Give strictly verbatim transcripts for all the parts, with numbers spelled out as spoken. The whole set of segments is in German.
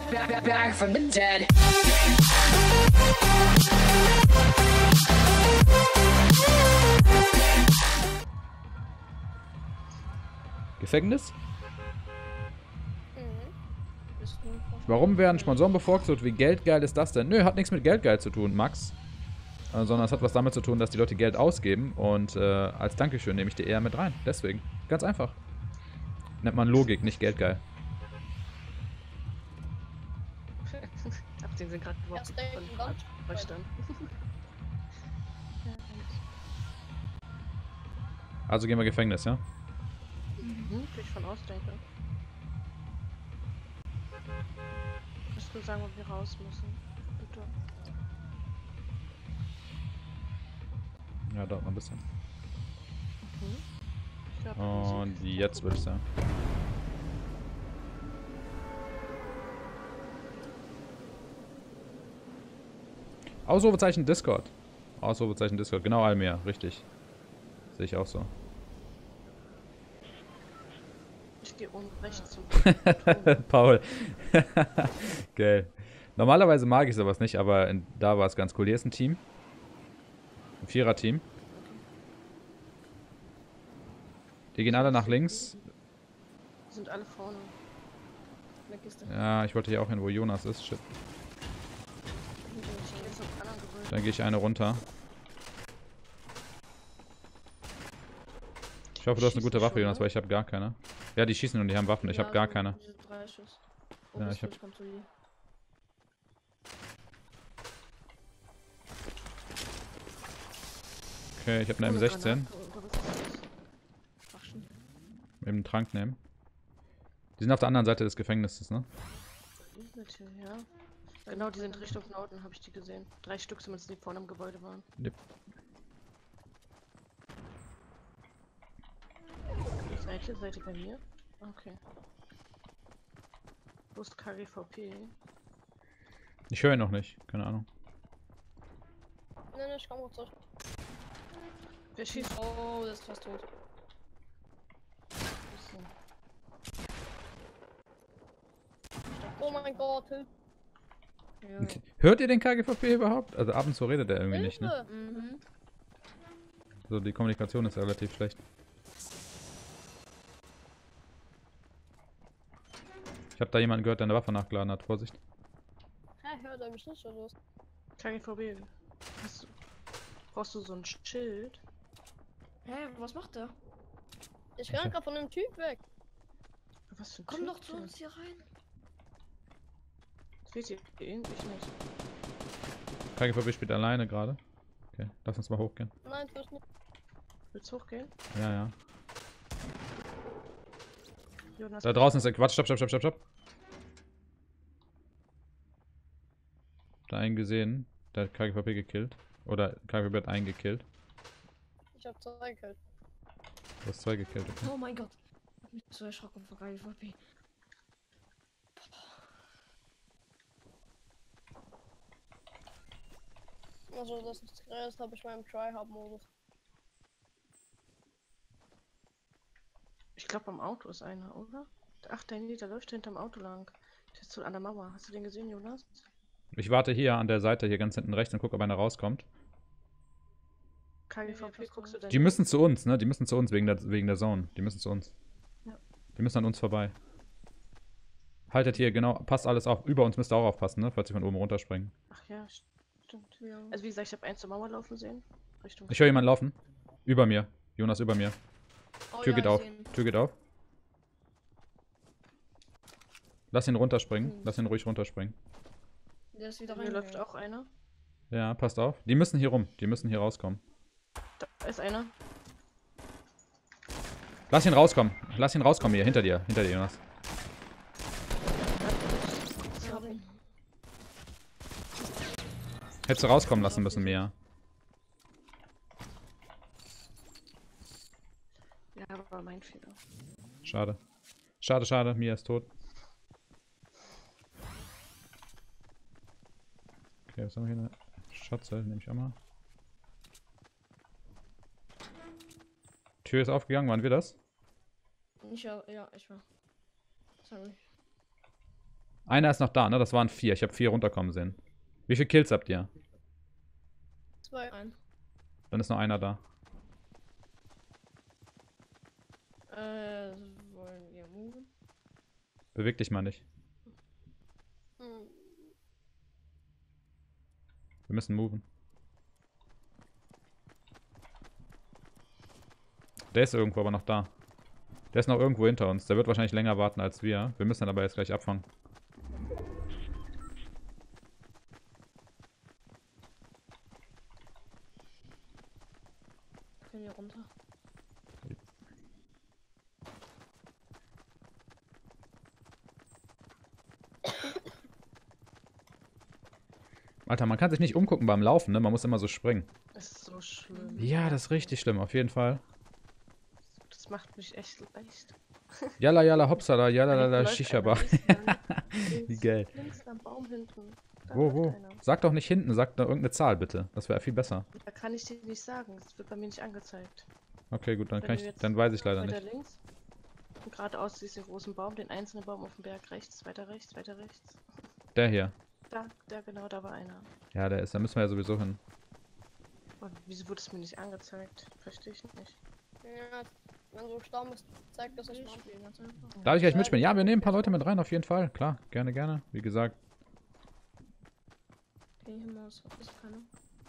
back, back from the dead. Gefängnis? Warum werden Sponsoren bevorzugt? Wie geldgeil ist das denn? Nö, hat nichts mit Geldgeil zu tun, Max. Äh, sondern es hat was damit zu tun, dass die Leute Geld ausgeben. Und äh, als Dankeschön nehme ich die eher mit rein. Deswegen. Ganz einfach. Nennt man Logik, nicht Geldgeil. Ach, den sind gerade überhaupt nicht von verstanden. Also gehen wir Gefängnis, ja? Mhm, will ich von ausdenken. Musst du sagen, ob wir raus müssen? Bitte. Ja, dauert noch ein bisschen. Mhm. Ich glaub, Und jetzt würde ich sagen. Ausrufezeichen Discord. Ausrufezeichen Discord, genau Almir, richtig. Sehe ich auch so. Ich gehe oben rechts zu. Paul. Geil. Normalerweise mag ich sowas nicht, aber in, da war es ganz cool. Hier ist ein Team. Ein Vierer-Team. Die gehen alle nach links. Die sind alle vorne. In der Kiste. Ja, ich wollte hier auch hin, wo Jonas ist. Shit. Dann gehe ich eine runter. Ich hoffe, du hast eine gute Waffe, Jonas, weil ich habe gar keine. Ja, die schießen und die haben Waffen. Ich habe gar keine. Ja, ich hab... Okay, ich habe eine M sechzehn. Eben einen Trank nehmen. Die sind auf der anderen Seite des Gefängnisses, ne? Ja. Genau, die sind Richtung Norden, habe ich die gesehen. Drei Stück, zumindest die vorne im Gebäude waren. Yep. Seid ihr? Seid ihr bei mir? Okay. Wo ist K G V P? Ich höre ihn noch nicht, keine Ahnung. Nein, nein, ich komm kurz zurück. Wer schießt? Oh, das ist fast tot. Oh mein Gott, Hilfe. Ja. Hört ihr den K G V P überhaupt? Also ab und zu redet er irgendwie nicht, ne? Mhm. So, die Kommunikation ist relativ schlecht. Ich habe da jemanden gehört, der eine Waffe nachgeladen hat. Vorsicht. Hä, hört er mich nicht schon los? K G V P. Hast du, brauchst du so ein Schild? Hä, was macht er? Ich renn grad von dem Typ weg. Was für ein Komm Typ doch zu denn? uns hier rein. Seht ihr ihn? Ich nicht. K G V P spielt alleine gerade. Okay, lass uns mal hochgehen. Nein, tu ich nicht. Willst du hochgehen? Ja, ja. Jonas, Da draußen ist der Quatsch. Stopp, stopp, stopp, stopp, stopp. Da einen gesehen. Der hat K G V P gekillt. Oder K G V P hat einen gekillt. Ich hab zwei gekillt. Du hast zwei gekillt, okay. Oh mein Gott. Ich hab mich so erschrocken vor K G V P. Also, das ist das habe ich mal im Try-Hard-Modus. Ich glaube, am Auto ist einer, oder? Ach, der, der läuft hinterm Auto lang. Der ist so an der Mauer. Hast du den gesehen, Jonas? Ich warte hier an der Seite, hier ganz hinten rechts und gucke, ob einer rauskommt. K G V P, guckst du denn? Die müssen zu uns, ne? Die müssen zu uns wegen der, wegen der Zone. Die müssen zu uns. Ja. Die müssen an uns vorbei. Haltet hier, genau, passt alles auf. Über uns müsst ihr auch aufpassen, ne? Falls sie von oben runterspringen. Ach ja, stimmt. Ja. Also wie gesagt, ich habe einen zur Mauer laufen sehen. Richtung. Ich höre jemanden laufen. Über mir. Jonas, über mir. Oh, Tür ja, geht ich auf. seh ihn. Tür geht auf. Lass ihn runterspringen. Lass ihn ruhig runterspringen. Der ist wieder Hier rein. läuft auch einer. Ja, passt auf. Die müssen hier rum. Die müssen hier rauskommen. Da ist einer. Lass ihn rauskommen. Lass ihn rauskommen hier. Hinter dir. Hinter dir, Jonas. Ich hab ihn. Hättest du rauskommen lassen müssen, Mia. Ja, aber mein Fehler. Schade. Schade, schade. Mia ist tot. Okay, was haben wir hier? Eine Schatze, nehme ich auch mal. Tür ist aufgegangen, waren wir das? Ich, ja, ja, ich war. Sorry. Einer ist noch da, ne? Das waren vier. Ich habe vier runterkommen sehen. Wie viele Kills habt ihr? Zwei. Ein. Dann ist noch einer da. Äh, wollen wir moven? Beweg dich mal nicht. Hm. Wir müssen moven. Der ist irgendwo aber noch da. Der ist noch irgendwo hinter uns. Der wird wahrscheinlich länger warten als wir. Wir müssen ihn aber jetzt gleich abfangen. Können wir runter? Alter, man kann sich nicht umgucken beim Laufen, ne? Man muss immer so springen. Das ist so schlimm. Ja, das ist richtig schlimm, auf jeden Fall. Das macht mich echt leicht. Yalla yalla hopsala, yalla Da yalla läuft shishaba. einer links lang. Wie Links- geil. Links am Baum hinten. Da Wo, läuft wo? einer. Sag doch nicht hinten, sag doch irgendeine Zahl bitte. Das wäre viel besser. Da kann ich dir nicht sagen. Das wird bei mir nicht angezeigt. Okay, gut, dann Wenn kann du ich, jetzt dann weiß ich leider Weiter nicht. links. Und geradeaus siehst du den großen Baum, den einzelnen Baum auf dem Berg rechts, weiter rechts, weiter rechts. Der hier. Da, der genau, da war einer. Ja, der ist, da müssen wir ja sowieso hin. Und wieso wurde es mir nicht angezeigt? Verstehe ich nicht. Ja, wenn du gestorben bist, zeigt das nicht Ich mal. spiele ganz einfach. Darf ich gleich mitspielen? Ja, wir nehmen ein paar Leute mit rein, auf jeden Fall. Klar, gerne, gerne. Wie gesagt. Okay, hier mal ist ist keiner.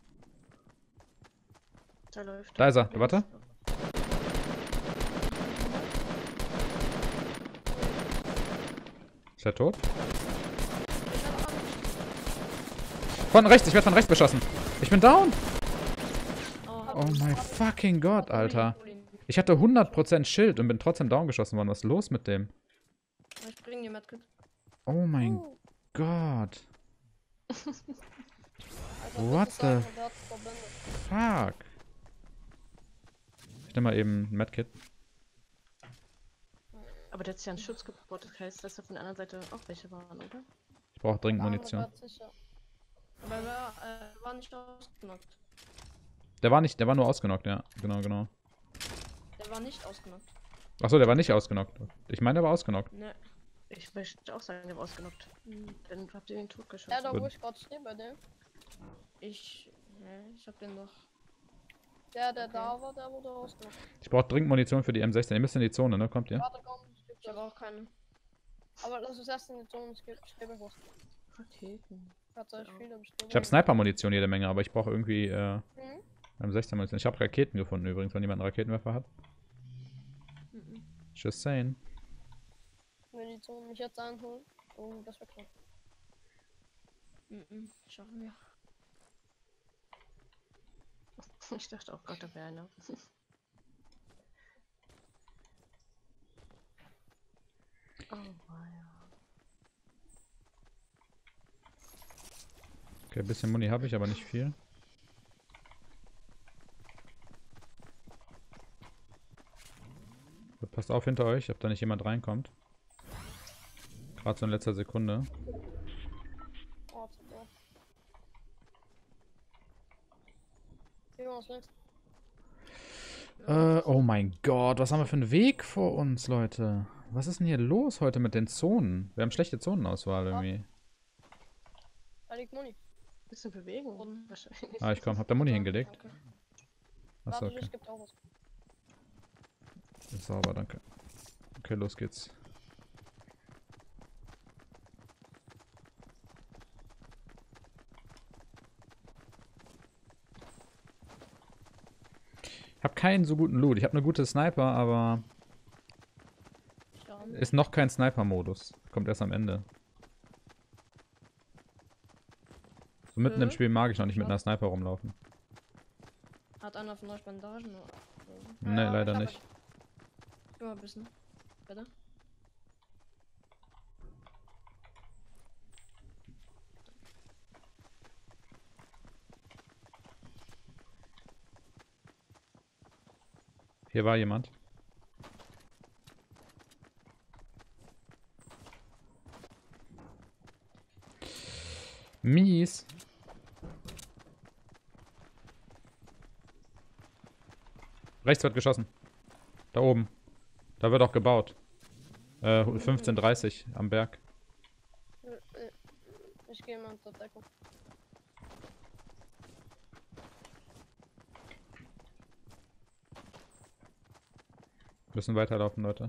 Da läuft Da ist er. links. Warte. Ist er tot? Von rechts, ich werde von rechts beschossen. Ich bin down. Oh, Oh mein fucking Gott, Alter. Ich hatte hundert Prozent Schild und bin trotzdem down geschossen worden. Was ist los mit dem? Ich bringe dir Medkit. Oh mein Uh, Gott. also What das ist einer, the der hat verbindet. Fuck. Ich nehme mal eben ein Medkit. Aber der hat sich ja einen Schutz gebaut. Das heißt, dass da von der anderen Seite auch welche waren, oder? Ich brauche dringend Der andere Munition. war sicher. Aber er war, äh, war nicht ausgenockt. Der war nicht, der war nur ausgenockt, ja. Genau, genau. Der war nicht ausgenockt. Achso, der war nicht ausgenockt. Ich meine, der war ausgenockt. Ne. Ich möchte auch sagen, der war ausgenockt. Hm, Dann habt ihr den tot Ja, geschossen. da Gut. wo ich gerade stehe bei dem. Ich. Ne, ich hab den doch. Der, der Okay. da war, der wurde ausgemacht. Ich brauche dringend Munition für die M sechzehn. Ihr müsst in die Zone, ne? Kommt ihr? Warte, komm, ich geb Ich habe das. auch keine. Aber lass uns erst in die Zone, ich gebe ich geb euch was. Raketen. Hat euch Ja. viele bestimmt. Ich habe Sniper-Munition jede Menge, aber ich brauche irgendwie äh, Mhm. M sechzehn-Munition. Ich habe Raketen gefunden übrigens, wenn jemand einen Raketenwerfer hat. Mhm. Just saying. Wenn die Zone mich jetzt einholen, oh, das wäre klar. Mhm. Schaffen wir. Ich dachte auch Gott, da wäre einer. Oh, ja. Okay, ein bisschen Muni habe ich, aber nicht viel. Gut, passt auf hinter euch, ob da nicht jemand reinkommt. Gerade so in letzter Sekunde. Oh, super. Gehen wir was links. Äh, oh mein Gott, was haben wir für einen Weg vor uns, Leute? Was ist denn hier los heute mit den Zonen? Wir haben schlechte Zonenauswahl irgendwie. Da liegt Muni. Bisschen Bewegung. Und- Wahrscheinlich. Ah, ich komm, hab da Muni hingelegt. Danke. Achso, Warte, okay. es gibt auch was. Ist sauber, danke. Okay, los geht's. Ich habe keinen so guten Loot. Ich habe eine gute Sniper, aber Schauen. ist noch kein Sniper-Modus. Kommt erst am Ende. So mitten im Äh? Spiel mag ich noch nicht mit einer Sniper rumlaufen. Hat einer von euch Bandagen? Oder? Nee, Ja, leider ich hab nicht. Gib mal ein bisschen. Bitte? Hier war jemand. Mies. Rechts wird geschossen. Da oben. Da wird auch gebaut. Äh, fünfzehn dreißig am Berg. Äh, Ich gehe mal unter Deckung. Wir müssen weiterlaufen, Leute.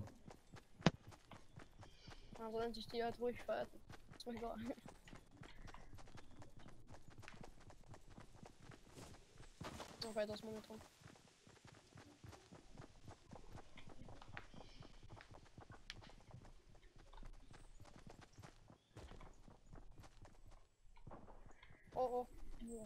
Also sollen sich die halt ruhig verhalten. Ist mir egal. Okay, das Momentan. Oh oh. Ja.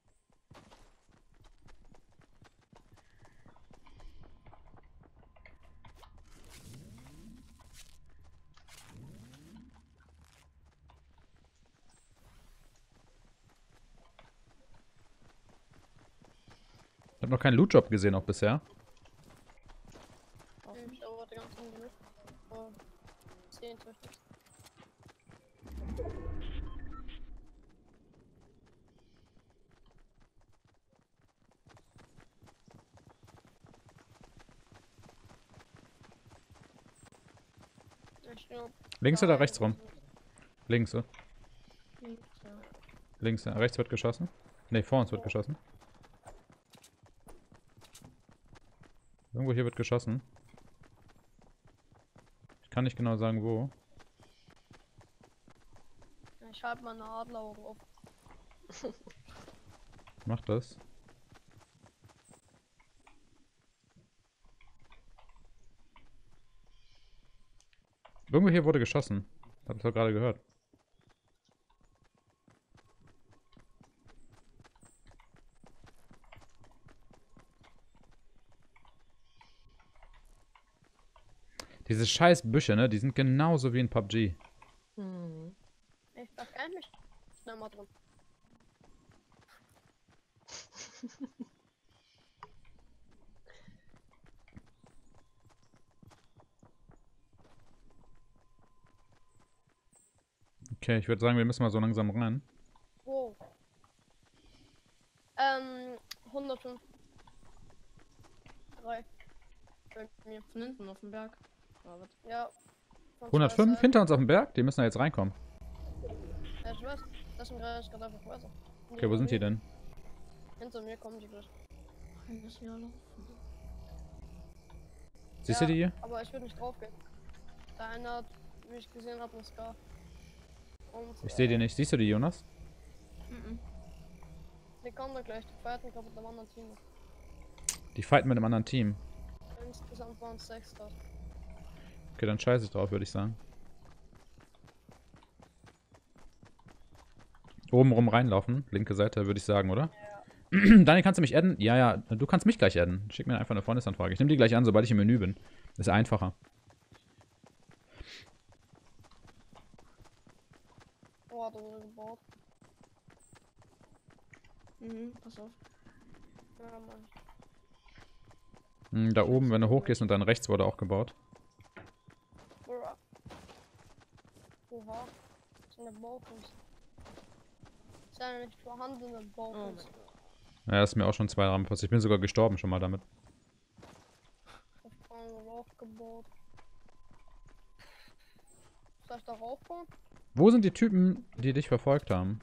Ich habe noch keinen Loot-Job gesehen, auch bisher. Ich dauerte ganz ungenug. Oh. zehn Töchter. Ich glaub, Links oder da rechts rum? ist- Links, oder? Links, ja. Links, ja. Rechts wird geschossen. Ne, vor uns wird geschossen. Irgendwo hier wird geschossen. Ich kann nicht genau sagen, wo. Ich halte meine Adleraugen auf. Mach das. Irgendwo hier wurde geschossen. Hab ich doch gerade gehört. Diese scheiß Büsche, ne? Die sind genauso wie in P U B G. Hm. Ich verkenne mich schnell mal drin. Okay, ich würde sagen, wir müssen mal so langsam rein. Wow. Ähm, hundertfünf. Drei. Bei mir. Von hinten auf dem Berg. Oh, was? Ja. Von zwei hundertfünf Seiten. hinter uns auf dem Berg? Die müssen da jetzt reinkommen. Ja, ich weiß. Das sind gerade gerade einfach weiter. Okay, wo sind die denn? Hinter mir kommen die gleich. Ein bisschen laufen. Siehst Ja, du die hier? aber ich würde nicht drauf gehen. Der eine hat, wie ich gesehen habe, eine Scar. Und Ich sehe die äh, nicht. Siehst du die, Jonas? Mhm. die kommen da gleich. Die feierten gerade mit einem anderen Team. Die fighten mit einem anderen Team. Insgesamt waren es sechs dort. Okay, dann scheiße ich drauf, würde ich sagen. Oben rum reinlaufen. Linke Seite, würde ich sagen, oder? Daniel, kannst du mich adden? Ja, ja, du kannst mich gleich adden. Schick mir einfach eine Freundesanfrage. Ich nehme die gleich an, sobald ich im Menü bin. Ist einfacher. Oh, da wurde gebaut. Mhm, pass auf. Ja, Mann. Hm, da oben, wenn du hochgehst und dann rechts wurde auch gebaut. Bruh. Oha. Das sind eine Baukunst. Das ist eine nicht vorhandene Oh Baukunst. mein Gott. Ja, das ist mir auch schon zwei Rahmen passiert. Ich bin sogar gestorben schon mal damit. Das haben wir auch gebaut. Soll ich da raufbauen? Wo sind die Typen, die dich verfolgt haben?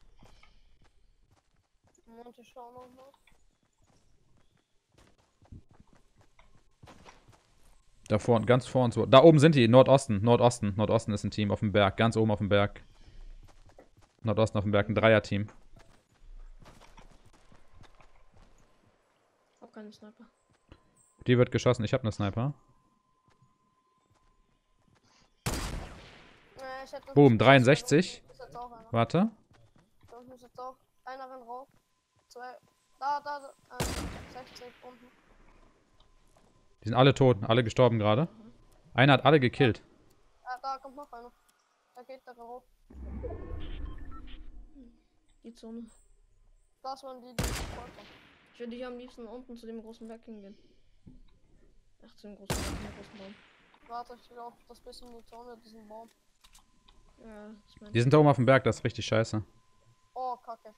Moment, ich schau noch mal. Da vorne, ganz vor uns. Da oben sind die, Nordosten, Nordosten. Nordosten ist ein Team auf dem Berg, ganz oben auf dem Berg. Nordosten auf dem Berg, ein Dreier-Team. Ich hab keinen Sniper. Die wird geschossen, ich habe eine Sniper. Äh, ich hätte Boom, dreiundsechzig. Ist jetzt auch einer. Warte. Da unten ist jetzt auch einer rennt rauf. Zwei. Da, da, da. Äh, sechzig unten. Die sind alle tot, alle gestorben gerade. Einer hat alle gekillt. Ah, da kommt noch einer. Da geht der rauf. Die Zone. Das waren die, die verfolgt haben. Ich würde hier am liebsten unten zu dem großen Berg hingehen. Ach, zu dem großen Berg, zu dem großen Baum. Warte, ich glaube, das bisschen in die Zone, diesen Baum. Ja, ich meine. Die sind da oben auf dem Berg, das ist richtig scheiße. Oh, kacke.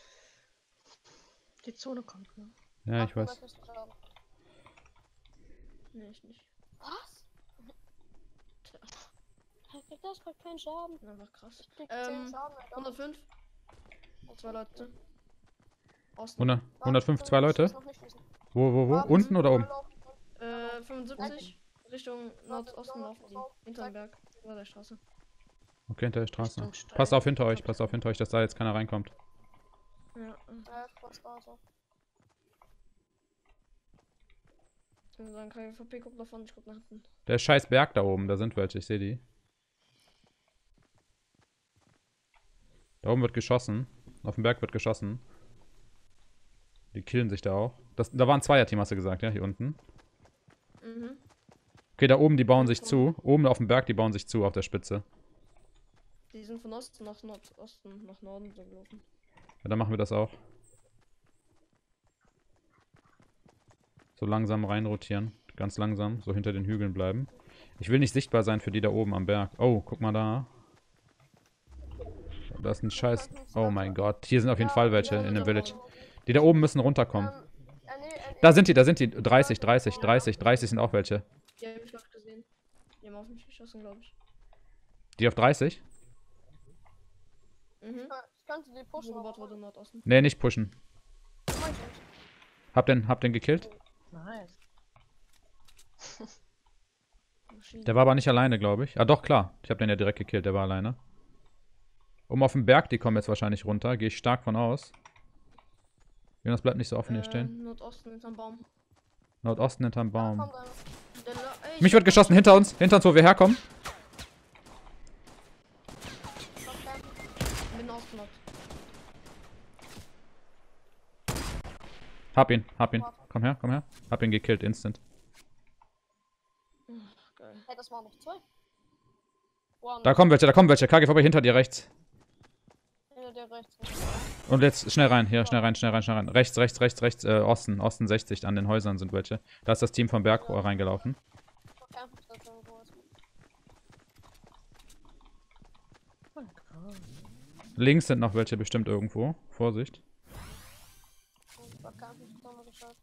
Die Zone kommt, ne? Ja, ich weiß. achthundertsechzig Schaden. Nee, ich nicht. Was? Tja. Das kriegt keinen Schaden. Einfach krass. Kriegt zehn Ähm, Schaden, Alter. hundertfünf. Zwei Leute. Osten. hundert, hundertfünf, zwei Ich Leute? muss noch nicht wissen. Wo, wo, wo? Ah, Unten oder oben? Äh, fünfundsiebzig. Richtung Nordosten Lauf, laufen die. lauf, Hinter dem zeig. Berg. Über der Straße. Okay, hinter der Straße. Richtung Stein. Passt auf hinter euch, passt auf hinter euch, dass da jetzt keiner reinkommt. Ja. Ja, was da so. Und dann kann ich V P gucken davon, ich guck nach hinten. Der scheiß Berg da oben, da sind welche, ich sehe die. Da oben wird geschossen. Auf dem Berg wird geschossen. Die killen sich da auch. Das, da war ein Zweierteam, hast du gesagt, ja, hier unten. Mhm. Okay, da oben, die bauen sich zu. Oben auf dem Berg, die bauen sich zu auf der Spitze. Die sind von Osten nach Nordosten, nach Norden so gelaufen. Ja, dann machen wir das auch. So langsam reinrotieren. Ganz langsam, so hinter den Hügeln bleiben. Ich will nicht sichtbar sein für die da oben am Berg. Oh, guck mal da. Da ist ein Scheiß... Oh mein Gott, hier sind auf jeden Fall welche in dem Village. Die da oben müssen runterkommen. Ähm, äh, nee, äh, Da sind die, da sind die. dreißig, dreißig, dreißig, dreißig sind auch welche. Die hab ich noch gesehen. Die haben auf mich geschossen, glaube ich. Die auf dreißig? Mhm. ich könnte die Wo pushen. gebaut aber- wurde Nordosten. Nee, nicht pushen. Mach ich nicht. Hab den, hab den gekillt. Nice. Maschinen. Der war aber nicht alleine, glaube ich. Ah, doch, klar. Ich hab den ja direkt gekillt, der war alleine. Um auf den Berg, die kommen jetzt wahrscheinlich runter. Gehe ich stark von aus. Jonas, bleibt nicht so offen hier Äh, stehen. Nordosten hinterm Baum. Nordosten hinterm Da Baum. kommt einer. Der La Ey, Mich ich- wird geschossen, hinter uns. Hinter uns, wo wir herkommen. Kommt campen. Ich bin ausgenockt. Hab ihn, hab ihn. Komm her, komm her. Hab ihn gekillt, instant. Ach, geil. Hey, das waren noch zwei. One. Da kommen welche, da kommen welche. K G vorbei, hinter dir rechts. Hinter dir rechts. Und jetzt schnell rein, hier, schnell rein, schnell rein, schnell rein. Rechts, rechts, rechts, rechts, äh, Osten, Osten sechzig, an den Häusern sind welche. Da ist das Team vom Berg reingelaufen. Campen ist das irgendwo. Oh Gott. Links sind noch welche bestimmt irgendwo. Vorsicht. Da campen ist dann geschaut.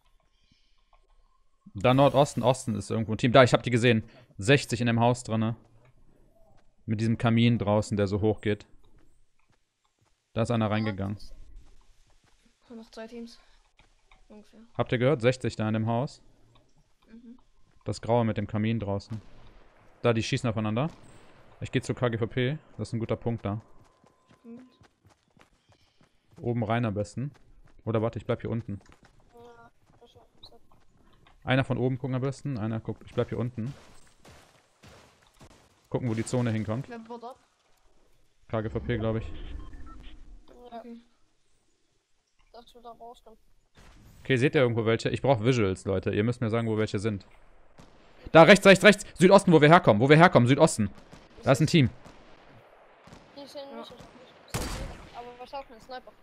Da Nordosten, Osten ist irgendwo ein Team. Da, ich hab die gesehen. sechzig in dem Haus drinne. Mit diesem Kamin draußen, der so hoch geht. Da ist einer reingegangen. Nur noch zwei Teams. Ungefähr. Habt ihr gehört? sechzig da in dem Haus. Mhm. Das Graue mit dem Kamin draußen. Da, die schießen aufeinander. Ich gehe zu K G V P. Das ist ein guter Punkt da. Gut. Oben rein am besten. Oder warte, ich bleib hier unten. Ja, das ist so. Einer von oben gucken am besten. Einer guckt. Ich bleib hier unten. Gucken, wo die Zone hinkommt. Wer baut ab? K G V P, glaube ich. Ja, Okay. dass wir da rauskommen. Okay, seht ihr irgendwo welche? Ich brauche Visuals, Leute. Ihr müsst mir sagen, wo welche sind. Da, rechts, rechts, rechts. Südosten, wo wir herkommen. Wo wir herkommen. Südosten. Da ist ein Team. Die sehen Ja. nicht, ich hab nicht gesehen, aber was auch kein Sniper.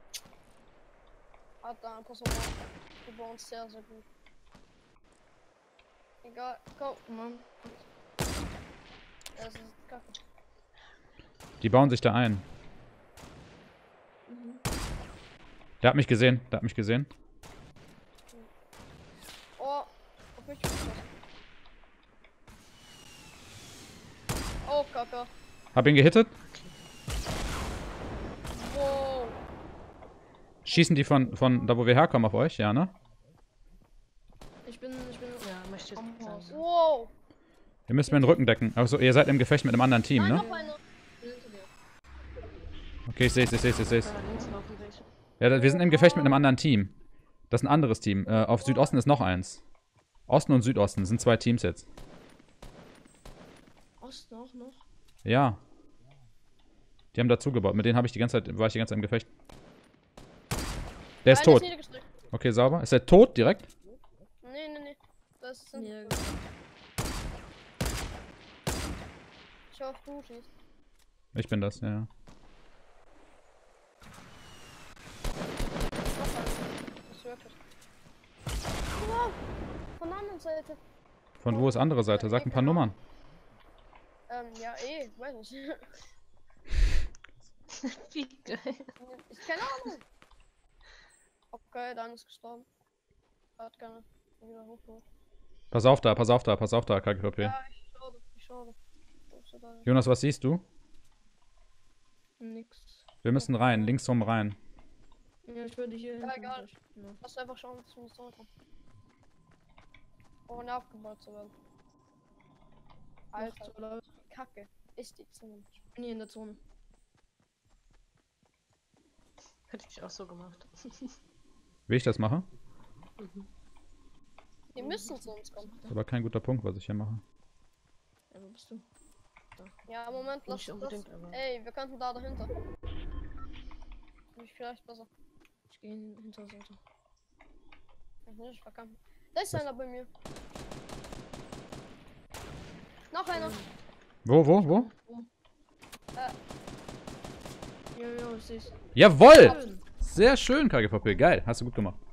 Hat da ein Person die bei uns sehr, sehr gut. Egal, go. Mann. Das ist kacke. Die bauen sich da ein. Mhm. Der hat mich gesehen. Der hat mich gesehen. Oh, auf mich geschossen. Oh, kacke. Hab ihn gehittet. Wow. Schießen die von, von da, wo wir herkommen, auf euch? Ja, ne? Ich bin, ich bin Ja, möchte ich am Haus. sagen. Wow. Ihr müsst mir den Rücken decken. Also, ihr seid im Gefecht mit einem anderen Team, Nein, ne? noch einer. Ich bin hinter dir. Okay, ich seh's, ich seh's, ich seh's. Da links laufen welche. Ja, da- wir sind im Gefecht mit einem anderen Team. Das ist ein anderes Team. Äh, auf Südosten ist noch eins. Osten und Südosten sind zwei Teams jetzt. Osten auch noch. Ja. Die haben dazu gebaut. Mit denen habe ich die ganze Zeit, war ich die ganze Zeit im Gefecht. Der ist Einer tot. niedergestreckt. Okay, sauber. Ist er tot direkt? Nee, nee, nee. Das sind. Mir Ich hoffe, du schießt. Ich bin das, ja. Noch einer. Das ist wirklich. Wow. Von der anderen Seite. Von wo ist andere Seite? Sag ein paar Nummern. Ähm, ja, eh, weiß nicht. Wie geil. Ich keine Ahnung. Okay, dann ist gestorben. Hat keine wieder hochgeholt. Pass auf da, pass auf da, pass auf da, K G V P. Ja, ich schade, ich schade. du da? Jonas, was siehst du? Nix. Wir müssen rein, links rum rein. Ja, ich würde hier. Ja, hinten egal. durch. Ja. Lass einfach schauen, dass wir nicht zurückkommen. Ohne abgebaut zu werden. Alter, Alter, oder? Kacke. Ist die Zunge. Ich bin hier in der Zone. Hätte ich auch so gemacht. Wie ich das mache? Die müssen zu uns kommen. Ist aber kein guter Punkt, was ich hier mache. Ja, wo bist du? Ja, Moment, lass Nicht das. unbedingt, aber. Ey, wir könnten da dahinter. Mich vielleicht besser. Ich gehe hin- hinter das Auto. Ich nicht verkampen. Da ist einer bei mir. Noch einer. Wo, wo, wo? Ja, ja, ich seh's. Jawoll! Schön. Sehr schön, K G V P. Geil, hast du gut gemacht.